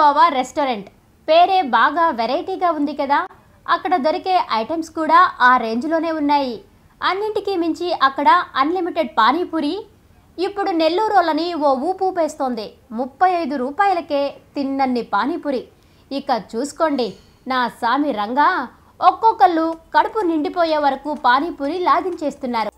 బావా రెస్టారెంట్ పేరే బాగా వెరైటీగా ఉంది కదా. అక్కడ దొరికే ఐటమ్స్ కూడా ఆ రేంజ్లోనే ఉన్నాయి. అన్నింటికీ మించి అక్కడ అన్లిమిటెడ్ పానీపూరి ఇప్పుడు నెల్లూరులోని ఓ ఊపేస్తోంది. 35 రూపాయలకే తిన్నన్ని పానీపూరి. ఇక చూసుకోండి నా సామి రంగా, ఒక్కొక్కళ్ళు కడుపు నిండిపోయే వరకు పానీపూరి లాగించేస్తున్నారు.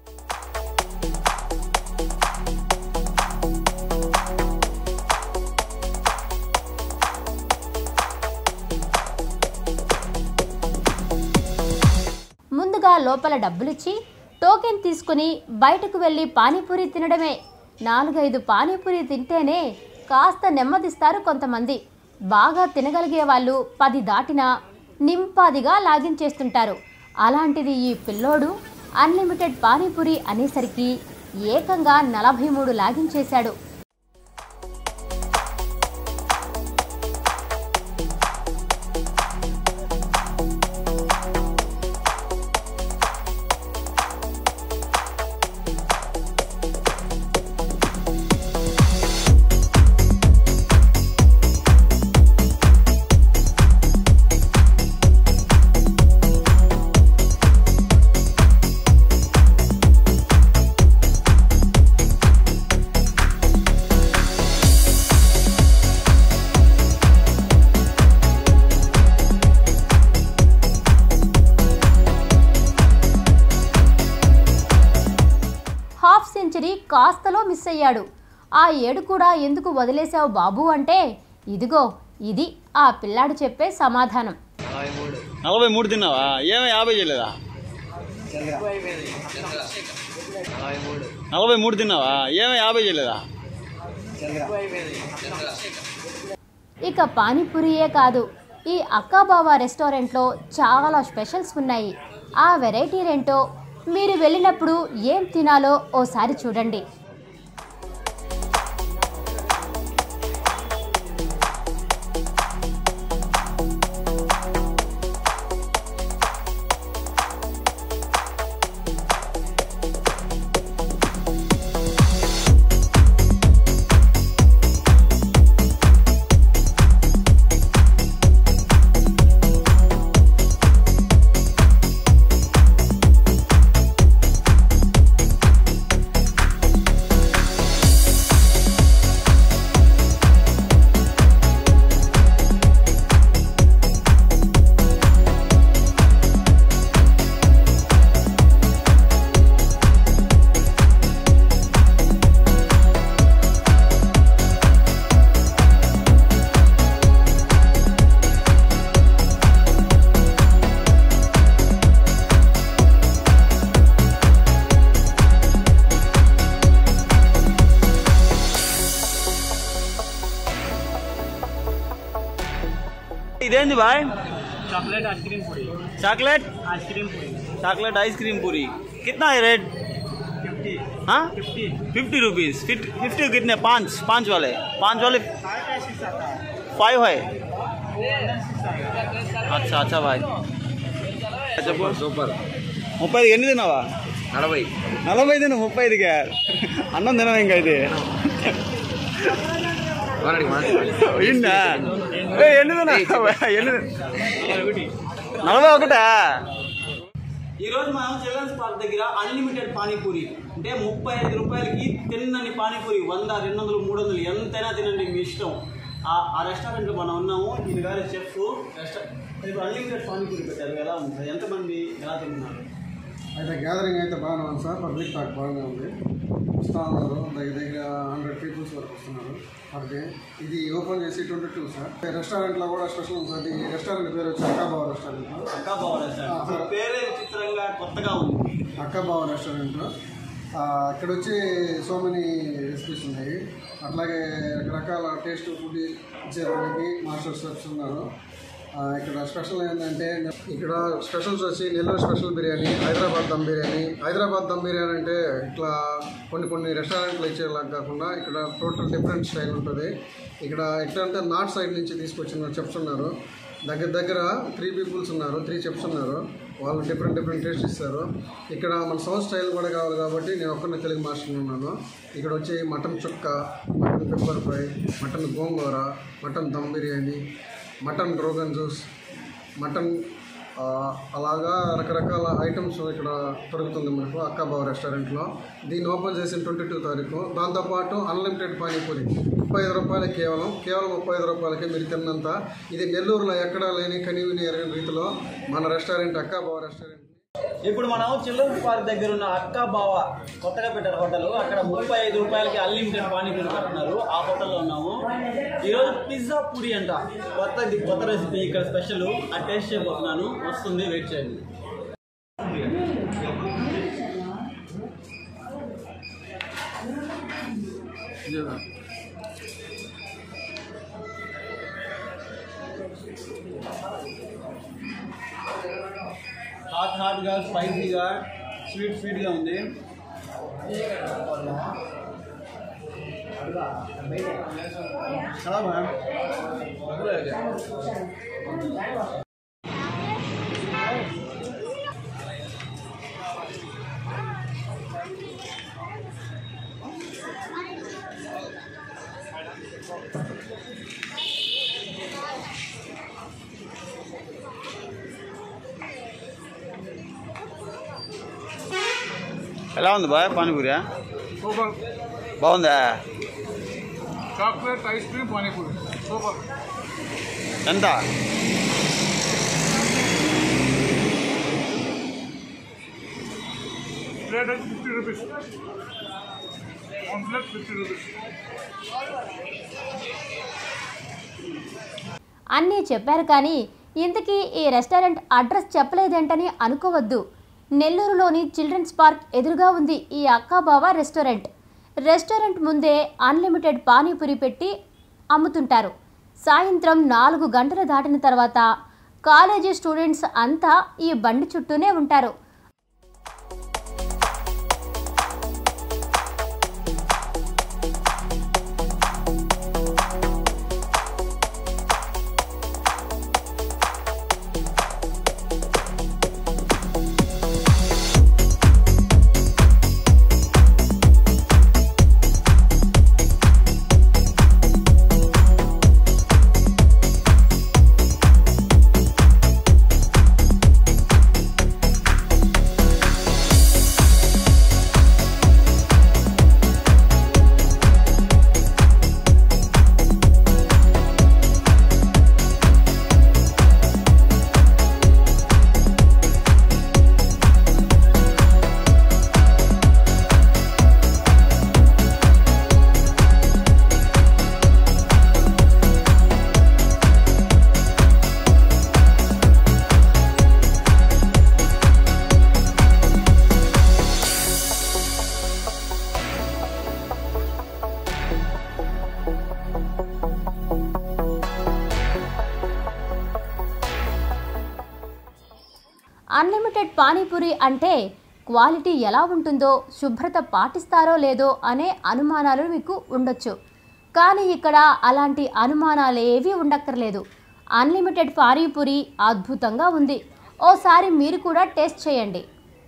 ముందుగా లోపల డబ్బులిచ్చి టోకెన్ తీసుకుని బయటకు వెళ్ళి పానీపూరి తినడమే. 4-5 పానీపూరి తింటేనే కాస్త నెమ్మదిస్తారు కొంతమంది. బాగా తినగలిగే వాళ్ళు 10 దాటినా నింపాదిగా లాగించేస్తుంటారు. అలాంటిది ఈ పిల్లోడు అన్లిమిటెడ్ పానీపూరి అనేసరికి ఏకంగా 43 లాగించేశాడు. సెంచరీ కాస్తలో మిస్ అయ్యాడు. ఆ ఏడు కూడా ఎందుకు వదిలేసావు బాబు అంటే, ఇదిగో ఇది ఆ పిల్లాడు చెప్పే సమాధానం. 43 తిన్నావా? ఏమై 50 చేయలేదా? 43 తిన్నావా? ఏమై 50 చేయలేదా? ఇక పానీపూరియే కాదు, ఈ అక్కాబావా రెస్టారెంట్లో చాలా స్పెషల్స్ ఉన్నాయి. ఆ వెరైటీ ఏంటో మీరు వెళ్ళినప్పుడు ఏం తినాలో ఓసారి చూడండి. इदेंदी भाई? Chocolate ice cream puri. Chocolate ice cream puri. Chocolate ice cream puri कितना है रेट? 50। हाँ 50 रुपीज़। 50 कितने? 5 वाले 5 है। अच्छा भाई సూపర్ 30 ఎన్ని తిన్నావా? 40 తిను 35కి అన్నం తినవా ఇంకా అయితే? ఎన్ని తిన్నా? 41. ఈరోజు మనం చిల్డ్రన్స్ పార్క్ దగ్గర అన్లిమిటెడ్ పానీపూరి అంటే 35 రూపాయలకి తిన్నని పానీపూరి 100, 200, 300 ఎంతైనా తినండి మీ ఇష్టం. ఆ రెస్టారెంట్లో మనం ఉన్నాము. ఇది గారి చెఫ్ ఇప్పుడు అన్లిమిటెడ్ పానీపూరి పెట్టారు. ఎలా ఉంది? ఎంతమంది ఎలా తింటున్నారు? అయితే గ్యాదరింగ్ అయితే బాగానే ఉంది సార్. పబ్లిక్ టాక్ బాగానే ఉంది. వస్తూ ఉన్నారు, దగ్గర 100 పీపుల్స్ వరకు వస్తున్నారు పర్ డే. ఇది ఓపెన్ చేసి 22 సార్. రెస్టారెంట్లో కూడా స్పెషల్ ఉంది సార్. ఈ రెస్టారెంట్ పేరు వచ్చి అక్కాబావా రెస్టారెంట్. అక్కాబావా రెస్టారెంట్ పేరే విచిత్రంగా కొత్తగా ఉంది. అక్కాబావా రెస్టారెంట్ ఇక్కడ వచ్చి సో మెనీ రెసిపీస్ ఉన్నాయి. అట్లాగే రకరకాల టేస్ట్ ఫుడ్ ఇచ్చేదానికి మాస్టర్ షెఫ్స్ ఉన్నారు. ఇక్కడ స్పెషల్ ఏంటంటే, ఇక్కడ స్పెషల్స్ వచ్చి నెల్లూరు స్పెషల్ బిర్యానీ, హైదరాబాద్ దమ్ బిర్యానీ. హైదరాబాద్ దమ్ బిర్యానీ అంటే ఇట్లా కొన్ని రెస్టారెంట్లు ఇచ్చేలాగా కాకుండా ఇక్కడ టోటల్ డిఫరెంట్ స్టైల్ ఉంటుంది. ఇక్కడ ఎట్లా అంటే నార్త్ సైడ్ నుంచి తీసుకొచ్చిన చెఫ్స్ ఉన్నారు. దగ్గర 3 పీపుల్స్ ఉన్నారు, 3 చెఫ్స్ ఉన్నారు. వాళ్ళు డిఫరెంట్ టేస్ట్ ఇస్తారు. ఇక్కడ మన సౌత్ స్టైల్ కూడా కావాలి కాబట్టి నేను ఒక్కరిని తెలుగు మాస్టర్ ఉన్నాను. ఇక్కడ వచ్చి మటన్ చుక్క, mutton pepper fry, mutton gongura, mutton dum biryani, mutton rogan juice, mutton అలాగా రకరకాల ఐటమ్స్ ఇక్కడ దొరుకుతుంది మనకు అక్కాబావ రెస్టారెంట్లో. దీన్ని ఓపెన్ చేసిన 22 తారీఖు. దాంతోపాటు అన్లిమిటెడ్ పానీపూరి 35 రూపాయలు, కేవలం 35 రూపాయలకి మీరు తిన్నంత. ఇది నెల్లూరులో ఎక్కడా లేని కనీవిని ఎరగని రీతిలో మన రెస్టారెంట్ అక్కాబావ రెస్టారెంట్. ఇప్పుడు మనం చిల్డ్రన్స్ పార్క్ దగ్గర ఉన్న అక్కాబావ కొత్తగా పెట్టారు హోటల్. అక్కడ 35 రూపాయలకి అన్లిమిటెడ్ పానీపూరి పెడుతున్నారు. ఆ హోటల్లో ఉన్నాము. ఈరోజు పిజ్జా పూరి అంట, కొత్త రెసిపీ ఇక్కడ స్పెషల్. ఆ టేస్ట్ చేయబోతున్నాను, వస్తుంది, వెయిట్ చేయండి. హాట్గా, స్పైసీగా, స్వీట్గా ఉంది. చాలా బాగా ఎలా ఉంది బాయ్ పానీపూరి? సూపర్. బాగుందా? Chocolate ice cream panipuri super. ఎంత? ప్లేట్ వచ్చి 50 రూపీస్. 1 plate 50 rupees. అన్నీ చెప్పారు కానీ ఇంతకీ ఈ రెస్టారెంట్ అడ్రస్ చెప్పలేదేంటని అనుకోవద్దు. నెల్లూరులోని చిల్డ్రన్స్ పార్క్ ఎదురుగా ఉంది ఈ అక్కాబావ రెస్టారెంట్ ముందే అన్లిమిటెడ్ పానీపూరి పెట్టి అమ్ముతుంటారు. సాయంత్రం 4 గంటలు దాటిన తర్వాత కాలేజీ స్టూడెంట్స్ అంతా ఈ బండి చుట్టూనే ఉంటారు. అన్లిమిటెడ్ పానీపూరి అంటే క్వాలిటీ ఎలా ఉంటుందో, శుభ్రత పాటిస్తారో లేదో అనే అనుమానాలు మీకు ఉండొచ్చు. కానీ ఇక్కడ అలాంటి అనుమానాలు ఏవీ ఉండక్కర్లేదు. అన్లిమిటెడ్ పానీపూరి అద్భుతంగా ఉంది. ఓసారి మీరు కూడా టేస్ట్ చేయండి.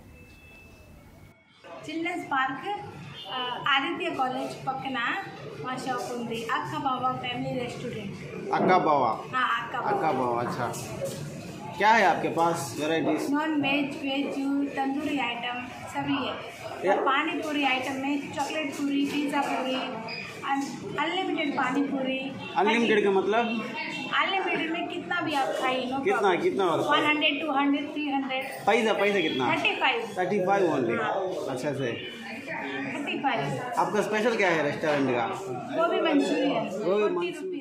చిల్డ్రన్స్ పార్క్ ఆదిత్య కాలేజ్ పక్కన మా షాప్ ఉంది. Akkabava family restaurant. अक्काबावा। हाँ अक्काबावा। अक्काबावा, अच्छा। क्या है आपके पास varieties? Non veg, veg, tandoori item सभी है। पानी पूरी आइटम में चॉकलेट पूरी, पिज़्ज़ा पूरी, अनलिमिटेड पानी पूरी। अनलिमिटेड का मतलब? अनलिमिटेड में कितना भी आप खाइए। कितना कितना? 100, 200, 300। पैसा कितना? 35 ओनली। अच्छा से 35। आपका स्पेशल क्या है रेस्टोरेंट का? गोभी मंचूरियन। गोभी मंचूरियन।